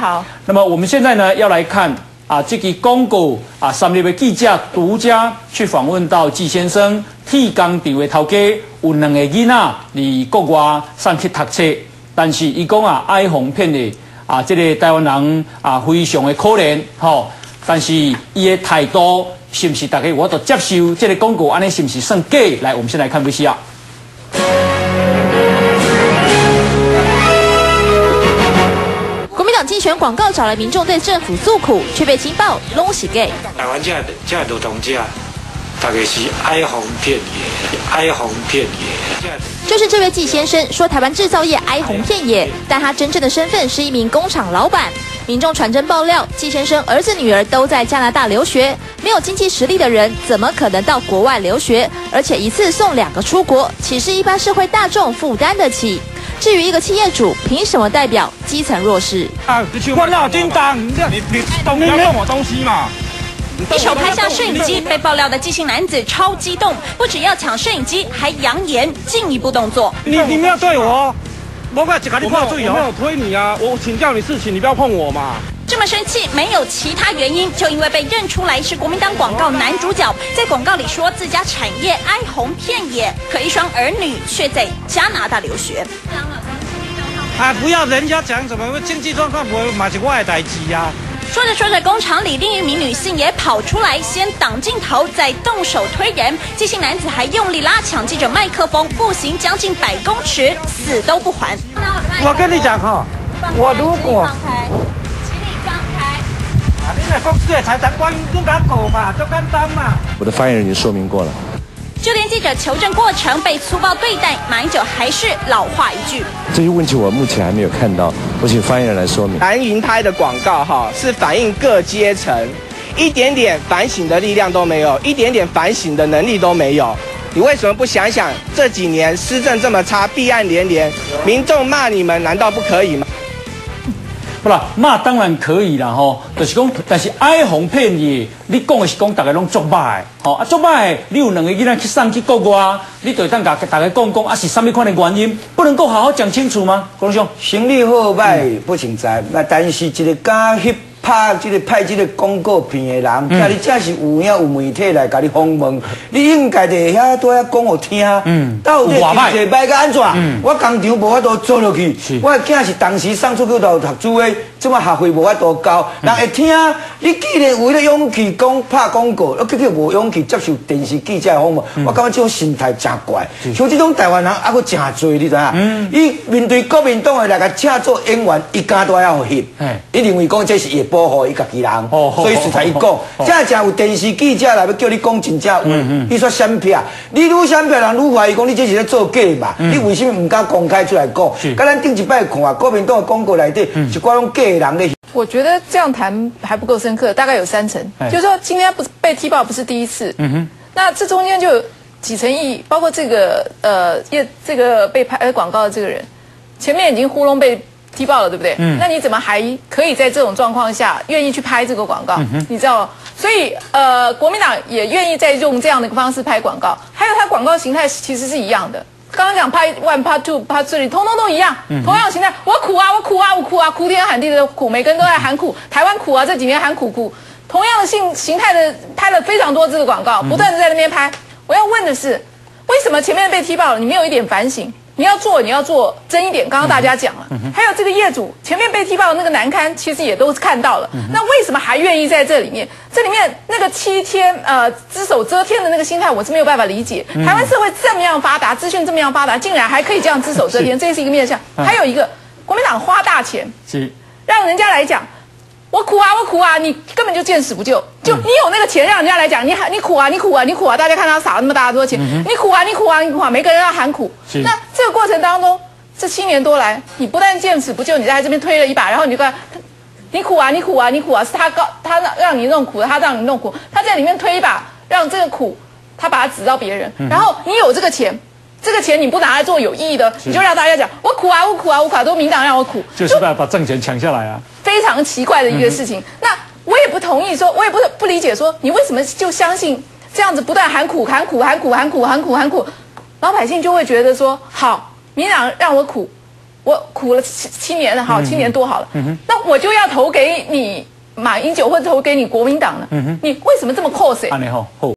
好。 那么我们现在呢要来看这个广告3日的记者独家去访问到季先生，铁工厂的头家有2个囡仔伫国外送去读册，但是伊讲哀鸿遍野这个台湾人非常的可怜吼，但是伊的态度是不是大家我都接受这个广告，安尼是不是算假？来，我们先来看 VCR。 竞选广告找来民众对政府诉苦，却被惊爆拢是假。 台湾这劳动者，大概是哀鸿遍野，哀鸿遍野。 就是这位季先生说，台湾制造业哀鸿遍野，但他真正的身份是一名工厂老板。民众传真爆料，季先生儿子女儿都在加拿大留学，没有经济实力的人怎么可能到国外留学？而且一次送2个出国，岂是一般社会大众负担得起？至于一个企业主，凭什么代表基层弱势？ 我脑筋当，你懂你没有我东西嘛？ 一手拍下摄影机，被爆料的季姓男子超激动，不只要抢摄影机，还扬言进一步动作。 你没有对我，我没有推你啊！我请教你事情，你不要碰我嘛。 这么生气没有其他原因，就因为被认出来是国民党广告男主角，在广告里说自家产业哀鸿遍野，可一双儿女却在加拿大留学。 不要人家讲什么经济状况不会嘛是我的代志呀。 说着说着，工厂里另一名女性也跑出来，先挡镜头，再动手推人。季姓男子还用力拉抢记者麦克风，步行将近100公尺，死都不还。 我跟你讲哈，我如果我的发言人已经说明过了。 就连记者求证过程被粗暴对待，马英九还是老话一句。 这些问题我目前还没有看到，我请发言人来说明。 蓝营拍的广告是反映各阶层，一点点反省的力量都没有，一点点反省的能力都没有。你为什么不想想这几年施政这么差，弊案连连，民众骂你们难道不可以吗？ 不啦，骂当然可以啦吼，就是讲，但是哀鸿遍野，你讲的是讲大家拢作歹的，吼作歹的，你有2个囡仔去送去国外，你就当甲大家讲是什么款的原因，不能够好好讲清楚吗？郭兄， 生理好歹不清知，但是一个敢翕拍这个广告片的人，假你真是有影有媒体来甲你访问，你应该在遐多遐讲互听，到底经济歹甲安怎？我工厂无法度做落去，我的囝是当时送出去读书的，即马学费无法度交，人会听。你既然有迄个勇气讲拍广告，结果无勇气接受电视记者的访问，我感觉这种心态真怪。像这种台湾人还佫真多，你知影？伊面对国民党的来甲请做演员，伊敢都要翕，伊认为讲这是会保护伊家己人，所以实在伊讲，真有电视记者来要叫你讲真正话，你说闪撇，你愈闪撇，人愈怀疑讲你这是咧做假嘛？你为什么唔敢公开出来讲？甲咱顶一摆看国民党的广告内底，一寡种假的人咧。 我觉得这样谈还不够深刻，大概有3层。就是说今天被踢爆不是第一次，那这中间就有几层意义，包括这个这个被拍广告的这个人，前面已经糊弄被踢爆了，对不对？那你怎么还可以在这种状况下愿意去拍这个广告？你知道吗？所以国民党也愿意再用这样的一个方式拍广告，还有它广告形态其实是一样的。刚刚讲Part 1、Part 2、Part 3，通通都一样，同样形态。我苦啊，我苦啊，我苦啊，哭天喊地的苦，每个人都在喊苦。台湾苦啊，这几年喊苦。同样的形态的拍了非常多这个广告，不断的在那边拍。我要问的是，为什么前面被踢爆了，你没有一点反省？你要做真一点。刚刚大家讲了，还有这个业主前面被踢爆的那个难堪，其实也都看到了。那为什么还愿意在这里面？这里面那个7天只手遮天的那个心态，我是没有办法理解。台湾社会这么样发达，资讯这么样发达，竟然还可以这样只手遮天，这是一个面向。还有一个，国民党花大钱，让人家来讲。我苦啊，你根本就见死不救。就你有那个钱让人家来讲，你苦啊，大家看他撒了那么大多钱，你苦啊，每个人要喊苦。那这个过程当中，这7年多来，你不但见死不救，你在这边推了一把，然后你就看，你苦啊，是他让你弄苦，他让你弄苦，他在里面推一把，让这个苦他把它指到别人，然后你有这个钱。这个钱你不拿来做有意义的，你就让大家讲我苦啊，都民党让我苦， 就是把政权抢下来啊， 非常奇怪的一个事情。那我也不同意说，我也不理解说，你为什么就相信这样子不断喊苦，老百姓就会觉得说，好，民党让我苦， 我苦了7年了，好，7年多好了，那我就要投给你马英九或者投给你国民党了，你为什么这么扣谁？